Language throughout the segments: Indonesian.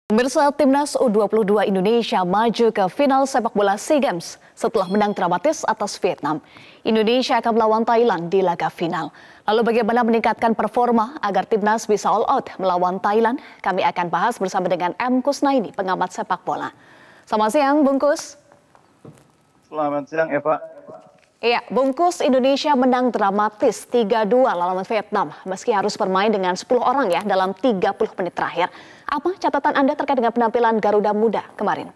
Pemirsa, Timnas U22 Indonesia maju ke final sepak bola SEA Games setelah menang dramatis atas Vietnam. Indonesia akan melawan Thailand di laga final. Lalu bagaimana meningkatkan performa agar Timnas bisa all out melawan Thailand? Kami akan bahas bersama dengan M. Kusnaini, pengamat sepak bola. Selamat siang, Bungkus. Selamat siang, Eva. Iya, Bungkus, Indonesia menang dramatis 3-2 lawan Vietnam meski harus bermain dengan 10 orang ya dalam 30 menit terakhir. Apa catatan Anda terkait dengan penampilan Garuda Muda kemarin?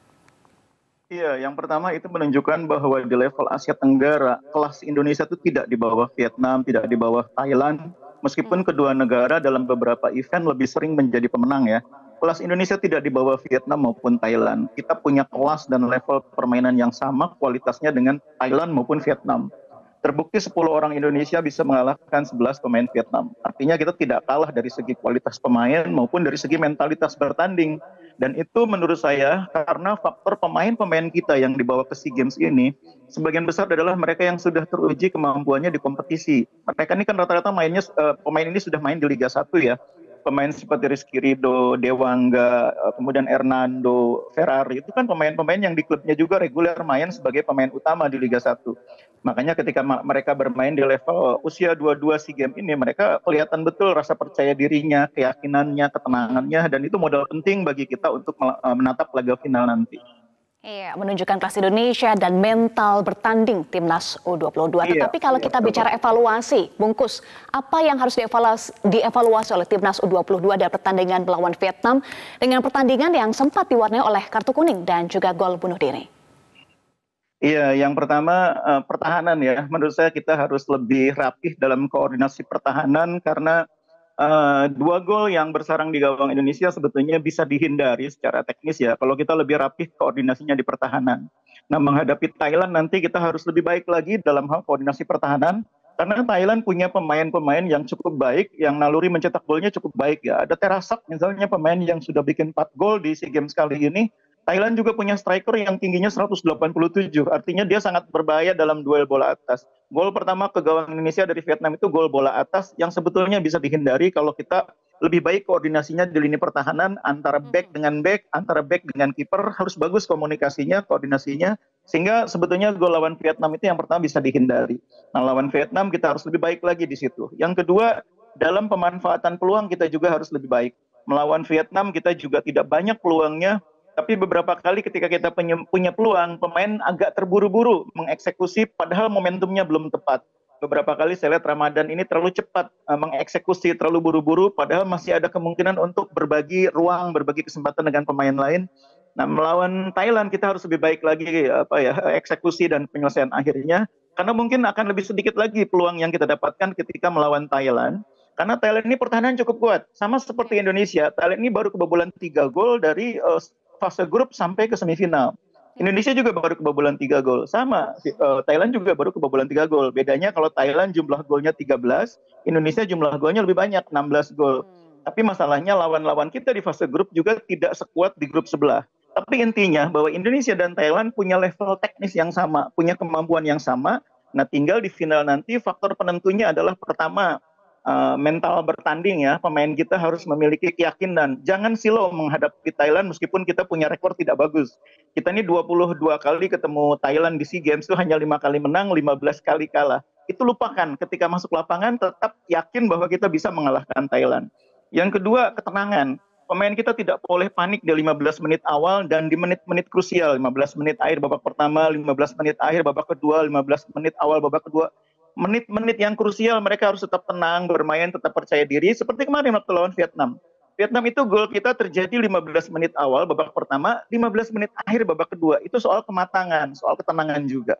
Iya, yang pertama itu menunjukkan bahwa di level Asia Tenggara, kelas Indonesia itu tidak di bawah Vietnam, tidak di bawah Thailand. Meskipun kedua negara dalam beberapa event lebih sering menjadi pemenang ya. Kelas Indonesia tidak di bawah Vietnam maupun Thailand. Kita punya kelas dan level permainan yang sama kualitasnya dengan Thailand maupun Vietnam. Terbukti 10 orang Indonesia bisa mengalahkan 11 pemain Vietnam. Artinya kita tidak kalah dari segi kualitas pemain maupun dari segi mentalitas bertanding. Dan itu menurut saya karena faktor pemain-pemain kita yang dibawa ke SEA Games ini, sebagian besar adalah mereka yang sudah teruji kemampuannya di kompetisi. Mereka ini kan rata-rata pemain ini sudah main di Liga 1 ya. Pemain seperti Rizky Ridho, Dewangga, kemudian Hernando, Ferrari, itu kan pemain-pemain yang di klubnya juga reguler main sebagai pemain utama di Liga 1. Makanya ketika mereka bermain di level usia 22 SEA Games ini, mereka kelihatan betul rasa percaya dirinya, keyakinannya, ketenangannya, dan itu modal penting bagi kita untuk menatap laga final nanti. Iya, menunjukkan kelas Indonesia dan mental bertanding Timnas U22. Tetapi kalau kita bicara evaluasi, Bungkus, apa yang harus dievaluasi oleh Timnas U22 dari pertandingan melawan Vietnam dengan pertandingan yang sempat diwarnai oleh kartu kuning dan juga gol bunuh diri? Iya, yang pertama pertahanan ya. Menurut saya kita harus lebih rapih dalam koordinasi pertahanan karena 2 gol yang bersarang di gawang Indonesia sebetulnya bisa dihindari secara teknis ya kalau kita lebih rapih koordinasinya di pertahanan. Nah, menghadapi Thailand nanti kita harus lebih baik lagi dalam hal koordinasi pertahanan karena Thailand punya pemain-pemain yang cukup baik, yang naluri mencetak golnya cukup baik ya. Ada Terasak misalnya, pemain yang sudah bikin 4 gol di SEA Games kali ini. Thailand juga punya striker yang tingginya 187, artinya dia sangat berbahaya dalam duel bola atas. Gol pertama ke gawang Indonesia dari Vietnam itu gol bola atas yang sebetulnya bisa dihindari kalau kita lebih baik koordinasinya di lini pertahanan antara back dengan back, antara back dengan kiper, harus bagus komunikasinya, koordinasinya, sehingga sebetulnya gol lawan Vietnam itu yang pertama bisa dihindari. Nah, lawan Vietnam kita harus lebih baik lagi di situ. Yang kedua, dalam pemanfaatan peluang kita juga harus lebih baik. Melawan Vietnam kita juga tidak banyak peluangnya, tapi beberapa kali ketika kita punya peluang, pemain agak terburu-buru mengeksekusi padahal momentumnya belum tepat. Beberapa kali saya lihat Ramadan ini terlalu cepat mengeksekusi, terlalu buru-buru, padahal masih ada kemungkinan untuk berbagi ruang, berbagi kesempatan dengan pemain lain. Nah, melawan Thailand kita harus lebih baik lagi eksekusi dan penyelesaian akhirnya, karena mungkin akan lebih sedikit lagi peluang yang kita dapatkan ketika melawan Thailand. Karena Thailand ini pertahanan cukup kuat, sama seperti Indonesia. Thailand ini baru kebobolan 3 gol dari fase grup sampai ke semifinal. Indonesia juga baru kebobolan 3 gol. Sama, Thailand juga baru kebobolan 3 gol. Bedanya kalau Thailand jumlah golnya 13, Indonesia jumlah golnya lebih banyak, 16 gol. Tapi masalahnya lawan-lawan kita di fase grup juga tidak sekuat di grup sebelah. Tapi intinya bahwa Indonesia dan Thailand punya level teknis yang sama, punya kemampuan yang sama. Nah, tinggal di final nanti faktor penentunya adalah pertama, mental bertanding ya. Pemain kita harus memiliki keyakinan. Jangan silau menghadapi Thailand meskipun kita punya rekor tidak bagus. Kita ini 22 kali ketemu Thailand di SEA Games itu hanya 5 kali menang, 15 kali kalah. Itu lupakan, ketika masuk lapangan tetap yakin bahwa kita bisa mengalahkan Thailand. Yang kedua, ketenangan. Pemain kita tidak boleh panik di 15 menit awal dan di menit-menit krusial. 15 menit akhir babak pertama, 15 menit akhir babak kedua, 15 menit awal babak kedua. Menit-menit yang krusial mereka harus tetap tenang, bermain, tetap percaya diri. Seperti kemarin waktu lawan Vietnam. Vietnam itu gol kita terjadi 15 menit awal babak pertama, 15 menit akhir babak kedua. Itu soal kematangan, soal ketenangan juga.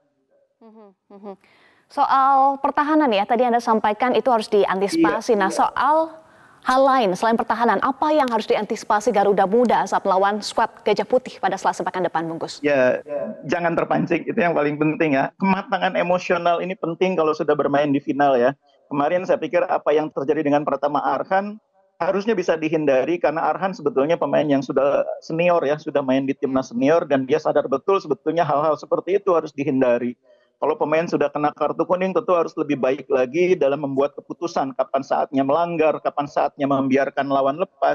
Soal pertahanan ya, tadi Anda sampaikan itu harus diantisipasi. Nah, soal hal lain selain pertahanan, apa yang harus diantisipasi Garuda Muda saat melawan skuad Gajah Putih pada Selasa pekan depan, Bungkus? Ya, jangan terpancing, itu yang paling penting ya. Kematangan emosional ini penting kalau sudah bermain di final ya. Kemarin saya pikir apa yang terjadi dengan Pratama Arhan harusnya bisa dihindari karena Arhan sebetulnya pemain yang sudah senior ya, sudah main di timnas senior dan dia sadar betul sebetulnya hal-hal seperti itu harus dihindari. Kalau pemain sudah kena kartu kuning tentu harus lebih baik lagi dalam membuat keputusan kapan saatnya melanggar, kapan saatnya membiarkan lawan lepas.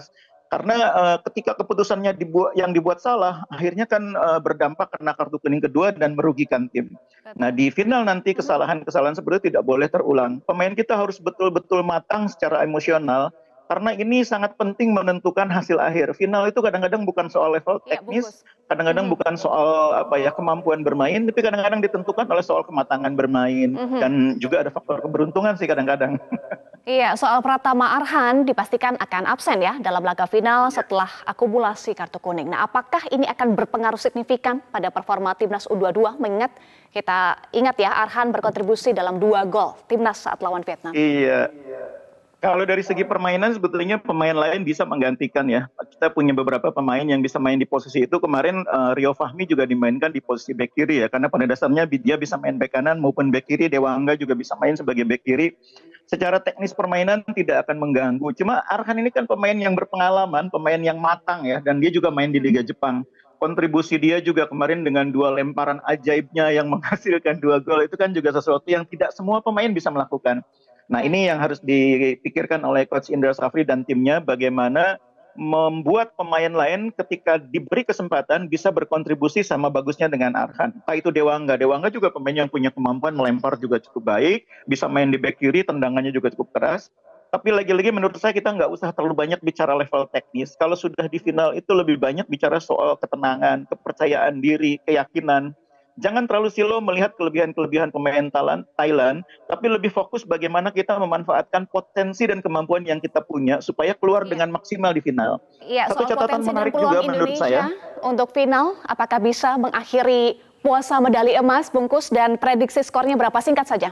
Karena ketika keputusannya yang dibuat salah, akhirnya kan berdampak kena kartu kuning kedua dan merugikan tim. Nah, di final nanti kesalahan-kesalahan seperti itu tidak boleh terulang. Pemain kita harus betul-betul matang secara emosional, karena ini sangat penting menentukan hasil akhir. Final itu kadang-kadang bukan soal level teknis, kadang-kadang bukan soal kemampuan bermain, tapi kadang-kadang ditentukan oleh soal kematangan bermain, dan juga ada faktor keberuntungan sih kadang-kadang. Iya, soal Pratama Arhan dipastikan akan absen ya dalam laga final setelah akumulasi kartu kuning. Nah, apakah ini akan berpengaruh signifikan pada performa Timnas U22? Mengingat kita ingat ya, Arhan berkontribusi dalam 2 gol Timnas saat lawan Vietnam. Iya. Kalau dari segi permainan sebetulnya pemain lain bisa menggantikan ya. Kita punya beberapa pemain yang bisa main di posisi itu. Kemarin Rio Fahmi juga dimainkan di posisi bek kiri ya. Karena pada dasarnya dia bisa main bek kanan maupun bek kiri. Dewa Angga juga bisa main sebagai bek kiri. Secara teknis permainan tidak akan mengganggu. Cuma Arhan ini kan pemain yang berpengalaman, pemain yang matang ya. Dan dia juga main di Liga Jepang. Kontribusi dia juga kemarin dengan 2 lemparan ajaibnya yang menghasilkan 2 gol. Itu kan juga sesuatu yang tidak semua pemain bisa melakukan. Nah, ini yang harus dipikirkan oleh Coach Indra Safri dan timnya, bagaimana membuat pemain lain ketika diberi kesempatan bisa berkontribusi sama bagusnya dengan Arhan. Entah itu Dewa Angga juga pemain yang punya kemampuan melempar juga cukup baik, bisa main di bek kiri, tendangannya juga cukup keras. Tapi lagi-lagi menurut saya kita nggak usah terlalu banyak bicara level teknis. Kalau sudah di final itu lebih banyak bicara soal ketenangan, kepercayaan diri, keyakinan. Jangan terlalu silo melihat kelebihan-kelebihan pemain Thailand, tapi lebih fokus bagaimana kita memanfaatkan potensi dan kemampuan yang kita punya supaya keluar dengan maksimal di final. Iya, Satu catatan menarik juga menurut saya. Untuk final, apakah bisa mengakhiri puasa medali emas, Bungkus, dan prediksi skornya berapa, singkat saja?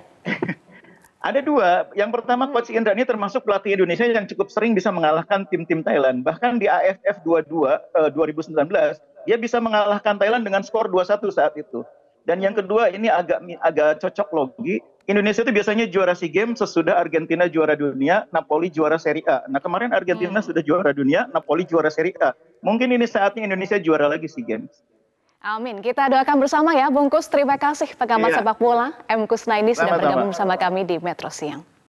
Ada 2. Yang pertama, Coach Indra ini termasuk pelatih Indonesia yang cukup sering bisa mengalahkan tim-tim Thailand. Bahkan di AFF 2019, dia bisa mengalahkan Thailand dengan skor 2-1 saat itu. Dan yang kedua, ini agak cocok logi. Indonesia itu biasanya juara SEA Games sesudah Argentina juara dunia, Napoli juara Serie A. Nah, kemarin Argentina sudah juara dunia, Napoli juara Serie A. Mungkin ini saatnya Indonesia juara lagi SEA Games. Amin. Kita doakan bersama ya, Bungkus. Terima kasih pengamat sepak bola M. Kusnaini sudah bergabung bersama kami di Metro Siang.